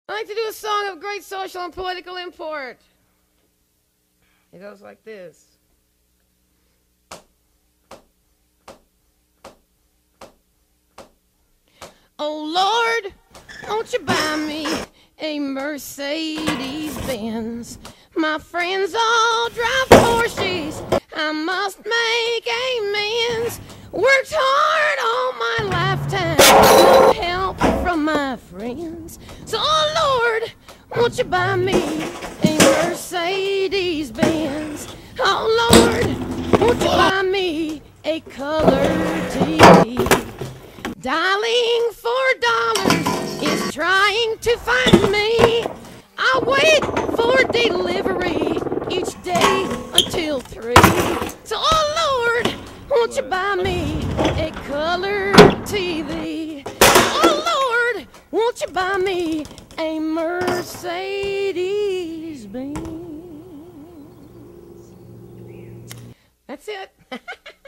I like to do a song of great social and political import. It goes like this. Oh Lord, won't you buy me a Mercedes-Benz? My friends all drive Porsches, I must make amends. Worked hard all my lifetime, no help from my friends. So, oh Lord, won't you buy me a Mercedes-Benz? Oh Lord, won't you buy me a color TV? Dialing for dollars is trying to find me. I wait for delivery each day until 3. So, oh Lord, won't you buy me a color TV? Oh Lord, won't you buy me a Mercedes-Benz? That's it.